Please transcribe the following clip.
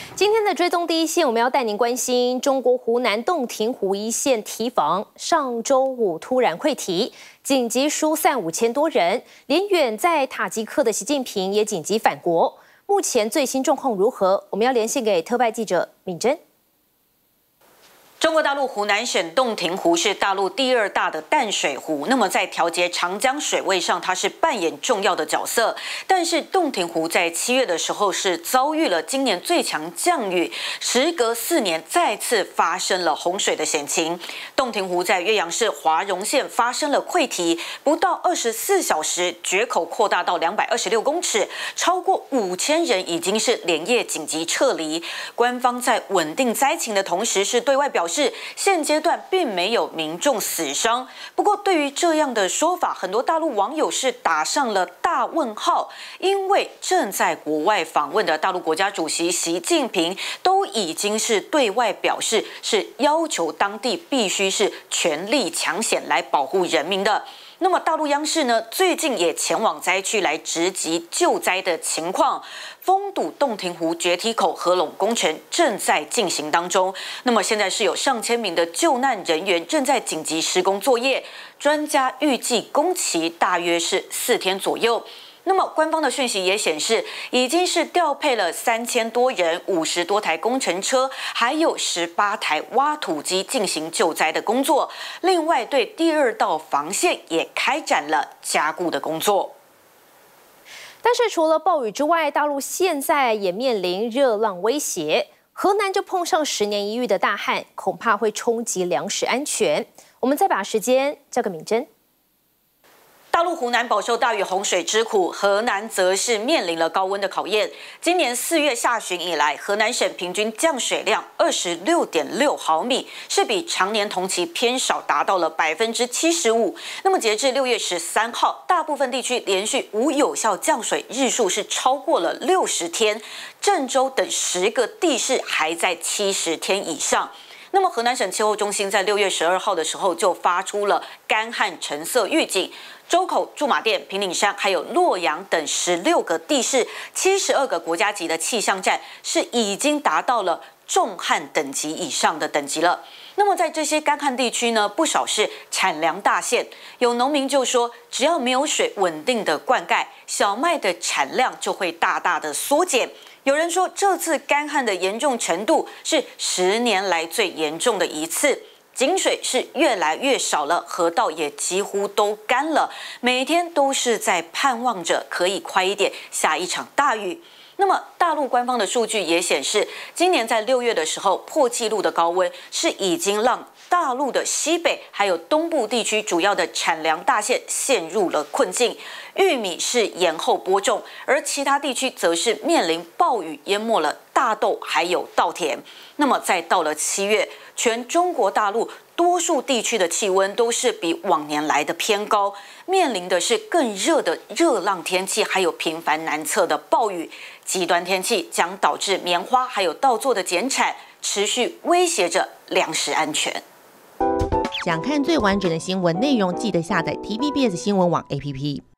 今天的追踪第一线，我们要带您关心中国湖南洞庭湖一线堤防上周五突然溃堤，紧急疏散5000多人，连远在塔吉克的习近平也紧急返国。目前最新状况如何？我们要连线给特派记者敏珍。 中国大陆湖南省洞庭湖是大陆第2大的淡水湖，那么在调节长江水位上，它是扮演重要的角色。但是洞庭湖在7月的时候是遭遇了今年最强降雨，时隔4年再次发生了洪水的险情。洞庭湖在岳阳市华容县发生了溃堤，不到24小时，决口扩大到226公尺，超过5000人已经是连夜紧急撤离。官方在稳定灾情的同时，是对外表示。 现阶段并没有民众死伤，不过对于这样的说法，很多大陆网友是打上了大问号，因为正在国外访问的大陆国家主席习近平都已经是对外表示，是要求当地必须是全力抢险来保护人民的。 那么，大陆央视呢，最近也前往灾区来直击救灾的情况。封堵洞庭湖决堤口合拢工程正在进行当中。那么，现在是有上千名的救难人员正在紧急施工作业，专家预计工期大约是4天左右。 那么，官方的讯息也显示，已经是调配了3000多人、50多台工程车，还有18台挖土机进行救灾的工作。另外，对第2道防线也开展了加固的工作。 但是除了暴雨之外，大陆现在也面临热浪威胁。河南就碰上10年一遇的大旱，恐怕会冲击粮食安全。我们再把时间交给敏珍。 大陆湖南饱受大雨洪水之苦，河南则是面临了高温的考验。今年4月下旬以来，河南省平均降水量26.6毫米，是比常年同期偏少，达到了75%。那么截至6月13号，大部分地区连续无有效降水日数是超过了60天，郑州等10个地市还在70天以上。 那么，河南省气候中心在6月12号的时候就发出了干旱橙色预警。周口、驻马店、平顶山还有洛阳等16个地市、72个国家级的气象站是已经达到了重旱等级以上的等级了。那么，在这些干旱地区呢，不少是产粮大县，有农民就说，只要没有水稳定的灌溉，小麦的产量就会大大的缩减。 有人说，这次干旱的严重程度是10年来最严重的一次，井水是越来越少了，河道也几乎都干了，每天都是在盼望着可以快一点下一场大雨。 那么，大陆官方的数据也显示，今年在6月的时候破纪录的高温，是已经让大陆的西北还有东部地区主要的产粮大县陷入了困境。玉米是延后播种，而其他地区则是面临暴雨淹没了大豆还有稻田。那么，再到了7月，全中国大陆多数地区的气温都是比往年来的偏高，面临的是更热的热浪天气，还有频繁难测的暴雨。 极端天气将导致棉花还有稻作的减产，持续威胁着粮食安全。 想看最完整的新闻内容，记得下载 TVBS 新闻网 APP。